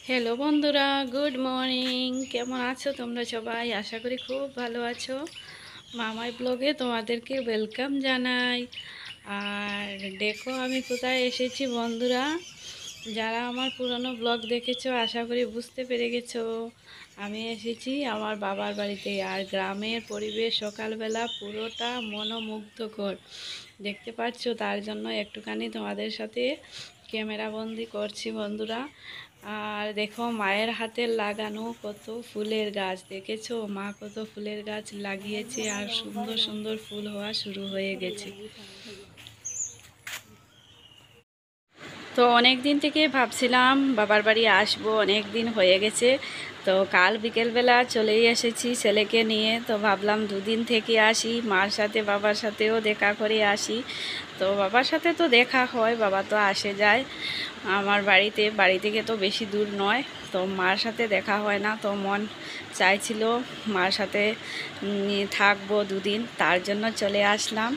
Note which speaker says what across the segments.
Speaker 1: Hello বন্ধুরা, good morning. কেমন আছো তোমরা সবাই? আশা করি খুব ভালো আছো। মামাই ব্লগে তোমাদেরকে ওয়েলকাম জানাই। আর দেখো আমি কোথায় এসেছি বন্ধুরা। যারা আমার পুরনো ব্লগ দেখেছো আশা করি বুঝতে পেরে গেছো। আমি এসেছি আমার বাবার বাড়িতে। আর গ্রামের পরিবেশ সকালবেলা পুরোটা মনোমুগ্ধকর দেখতে পাচ্ছ। তার জন্য একটুখানি তোমাদের সাথে ক্যামেরা বন্দি করছি বন্ধুরা। আর দেখো মায়ের হাতের লাগানো কত ফুলের গাছ দেখেছো। মা কত ফুলের গাছ লাগিয়েছে আর সুন্দর সুন্দর ফুল হওয়া শুরু হয়ে গেছে। তো অনেক দিন থেকে ভাবছিলাম বাবার বাড়ি আসবো, অনেক দিন হয়ে গেছে। তো কাল বিকেলবেলা চলেই এসেছি ছেলেকে নিয়ে। তো ভাবলাম দুদিন থেকে আসি, মার সাথে বাবার সাথেও দেখা করে আসি। তো বাবার সাথে তো দেখা হয়, বাবা তো আসে যায় আমার বাড়িতে, বাড়ি থেকে তো বেশি দূর নয়। তো মার সাথে দেখা হয় না, তো মন চাইছিল মার সাথে থাকবো দুদিন, তার জন্য চলে আসলাম।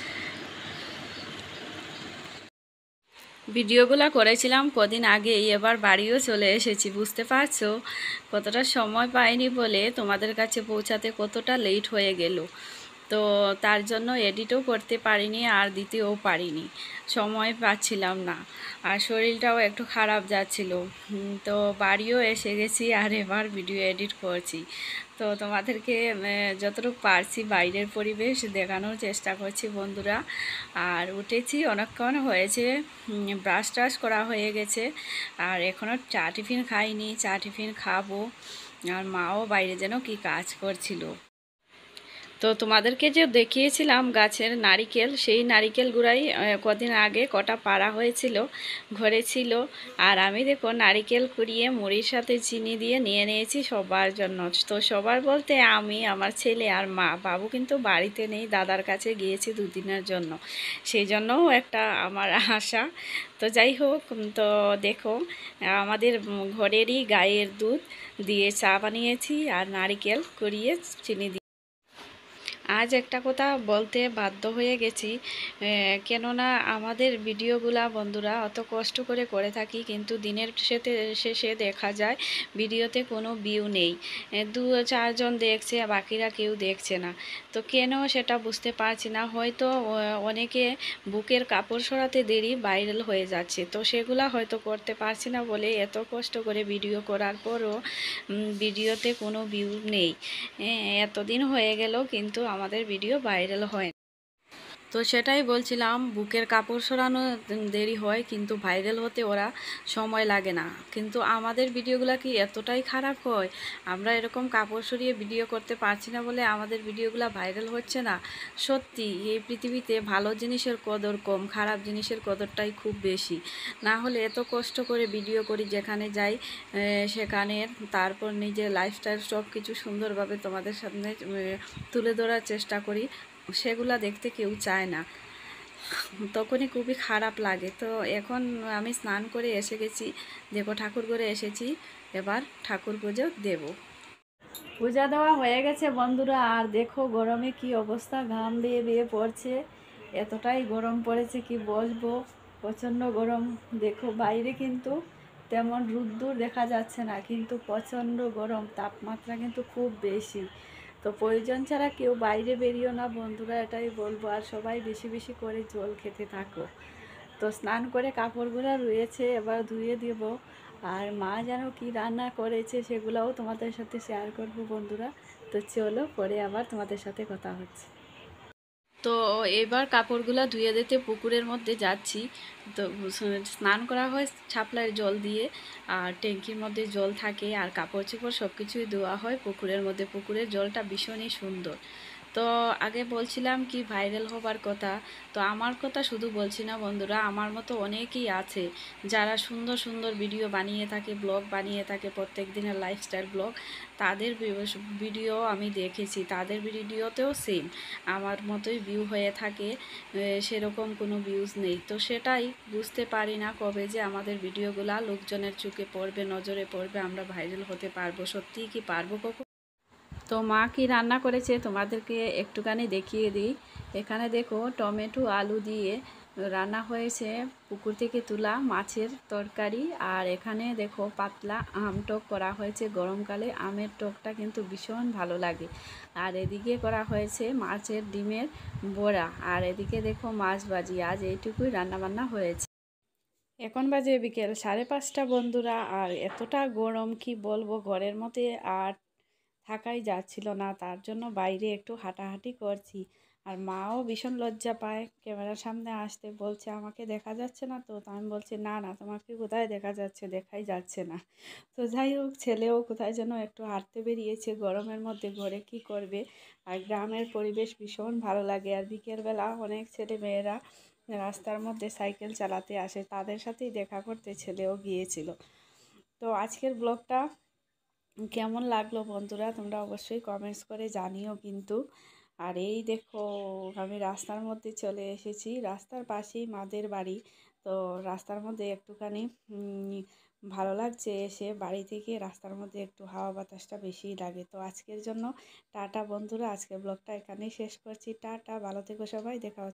Speaker 1: ভিডিওগুলো করেছিলাম কদিন আগেই, এবার বাড়িও চলে এসেছি। বুঝতে পারছো কতটা সময় পাইনি বলে তোমাদের কাছে পৌঁছাতে কতটা লেট হয়ে গেল। তো তার জন্য এডিটও করতে পারিনি আর দিতেও পারিনি, সময় পাচ্ছিলাম না। আর শরীরটাও একটু খারাপ যাচ্ছিল। তো বাড়িও এসে গেছি আর এবার ভিডিও এডিট করছি। তো তোমাদেরকে যতটুকু পারছি বাইরের পরিবেশ দেখানোর চেষ্টা করছি বন্ধুরা। আর উঠেছি অনেকক্ষণ হয়েছে, ব্রাশ টাশ করা হয়ে গেছে। আর এখনও চা টিফিন খাইনি, চা টিফিন খাবো। আর মাও বাইরে যেন কি কাজ করছিল। তো তোমাদেরকে যে দেখিয়েছিলাম গাছের নারিকেল, সেই নারিকেল গুড়াই কদিন আগে কটা পাড়া হয়েছিল, ঘরে ছিল। আর আমি দেখো নারিকেল কুড়িয়ে মুড়ির সাথে চিনি দিয়ে নিয়ে নিয়েছি সবার জন্য। তো সবার বলতে আমি, আমার ছেলে আর মা। বাবু কিন্তু বাড়িতে নেই, দাদার কাছে গিয়েছি দুদিনের জন্য, সেই জন্যও একটা আমার আশা। তো যাই হোক, তো দেখো আমাদের ঘরেরই গায়ের দুধ দিয়ে চা বানিয়েছি আর নারিকেল কুড়িয়ে চিনি দিয়ে। আজ একটা কথা বলতে বাধ্য হয়ে গেছি, কেননা আমাদের ভিডিওগুলা বন্ধুরা অত কষ্ট করে করে থাকি, কিন্তু দিনের শেষে দেখা যায় ভিডিওতে কোনো ভিউ নেই। দু চারজন দেখছে, বাকিরা কেউ দেখছে না। তো কেন সেটা বুঝতে পারছি না। হয়তো অনেকে বুকের কাপড় সরাতে দেরি ভাইরাল হয়ে যাচ্ছে, তো সেগুলা হয়তো করতে পারছি না বলে এত কষ্ট করে ভিডিও করার পরও ভিডিওতে কোনো ভিউ নেই। এতদিন হয়ে গেল কিন্তু আমাদের ভিডিও ভাইরাল হয়। তো সেটাই বলছিলাম, বুকের কাপড় সরানো দেরি হয় কিন্তু ভাইরাল হতে ওরা সময় লাগে না। কিন্তু আমাদের ভিডিওগুলো কি এতটাই খারাপ হয়? আমরা এরকম কাপড় সরিয়ে ভিডিও করতে পারছি না বলে আমাদের ভিডিওগুলো ভাইরাল হচ্ছে না? সত্যি এই পৃথিবীতে ভালো জিনিসের কদর কম, খারাপ জিনিসের কদরটাই খুব বেশি। না হলে এত কষ্ট করে ভিডিও করি, যেখানে যাই সেখানে, তারপর নিজের লাইফস্টাইল সব কিছু সুন্দরভাবে তোমাদের সামনে তুলে ধরার চেষ্টা করি, সেগুলা দেখতে কেউ চায় না। তখনই খুবই খারাপ লাগে। তো এখন আমি স্নান করে এসে গেছি, দেখো ঠাকুর ঘরে এসেছি, এবার ঠাকুর পুজো দেব। পূজা দেওয়া হয়ে গেছে বন্ধুরা। আর দেখো গরমে কি অবস্থা, ঘাম বেয়ে বেয়ে পড়ছে, এতটাই গরম পড়েছে কি বলবো, প্রচণ্ড গরম। দেখো বাইরে কিন্তু তেমন রোদ্দুর দেখা যাচ্ছে না, কিন্তু প্রচণ্ড গরম, তাপমাত্রা কিন্তু খুব বেশি। তো প্রয়োজন ছাড়া কেউ বাইরে বেরিও না বন্ধুরা, এটাই বলবো। আর সবাই বেশি বেশি করে জল খেতে থাকো। তো স্নান করে কাপড়গুলো রয়েছে, এবার ধুয়ে দেব। আর মা যেন কি রান্না করেছে সেগুলোও তোমাদের সাথে শেয়ার করব বন্ধুরা। তো চলো পরে আবার তোমাদের সাথে কথা হচ্ছে। তো এবার কাপড়গুলো ধুয়ে দিতে পুকুরের মধ্যে যাচ্ছি। তো স্নান করা হয় ছাপলার জল দিয়ে, আর ট্যাঙ্কির মধ্যে জল থাকে, আর কাপড় চোপড় সব কিছুই ধোয়া হয় পুকুরের মধ্যে। পুকুরের জলটা ভীষণই সুন্দর। তো আগে বলছিলাম কি ভাইরাল হবার কথা। তো আমার কথা শুধু বলছি না বন্ধুরা, আমার মতো অনেকেই আছে যারা সুন্দর সুন্দর ভিডিও বানিয়ে থাকে, ব্লগ বানিয়ে থাকে, প্রত্যেক দিনের লাইফস্টাইল ব্লগ। তাদের ভিডিও আমি দেখেছি, তাদের ভিডিওতেও সেম আমার মতোই ভিউ হয়ে থাকে, সেরকম কোনো ভিউজ নেই। তো সেটাই বুঝতে পারি না কবে যে আমাদের ভিডিওগুলা লোকজনের চোখে পড়বে, নজরে পড়বে, আমরা ভাইরাল হতে পারবো। সত্যিই কি পারবো কখন? তো মা কি রান্না করেছে তোমাদেরকে একটুখানি দেখিয়ে দিই। এখানে দেখো টমেটো আলু দিয়ে রান্না হয়েছে পুকুর থেকে তোলা মাছের তরকারি, আর এখানে দেখো পাতলা আম টক করা হয়েছে। গরমকালে আমের টকটা কিন্তু ভীষণ ভালো লাগে। আর এদিকে করা হয়েছে মাছের ডিমের বড়া, আর এদিকে দেখো মাছ ভাজি। আজ এইটুকুই রান্নাবান্না হয়েছে। এখন বাজে বিকেল 5:30 বন্ধুরা, আর এতটা গরম কি বলবো, ঘরের মধ্যে আর থাকাই যাচ্ছিল না। তার জন্য বাইরে একটু হাঁটাহাঁটি করছি। আর মাও ভীষণ লজ্জা পায় ক্যামেরার সামনে আসতে, বলছে আমাকে দেখা যাচ্ছে না তো। তো আমি বলছি না না, তোমাকে কোথায় দেখা যাচ্ছে, দেখাই যাচ্ছে না। তো যাই হোক, ছেলেও কোথায় যেন একটু হাঁটতে বেরিয়েছে গরমের মধ্যে, ঘরে কি করবে। আর গ্রামের পরিবেশ ভীষণ ভালো লাগে। আর বিকেলবেলা অনেক ছেলে মেয়েরা রাস্তার মধ্যে সাইকেল চালাতে আসে, তাদের সাথেই দেখা করতে ছেলেও গিয়েছিল। তো আজকের ব্লগটা কেমন লাগলো বন্ধুরা, তোমরা অবশ্যই কমেন্টস করে জানিও কিন্তু। আর এই দেখো, আমি রাস্তার মধ্যে চলে এসেছি, রাস্তার পাশেই মাদের বাড়ি। তো রাস্তার মধ্যে একটুখানি ভালো লাগছে এসে, বাড়ি থেকে রাস্তার মধ্যে একটু হাওয়া বাতাসটা বেশিই লাগে। তো আজকের জন্য টাটা বন্ধুরা, আজকের ব্লগটা এখানেই শেষ করছি। টাটা, ভালো থেকো সবাই, দেখা হচ্ছে।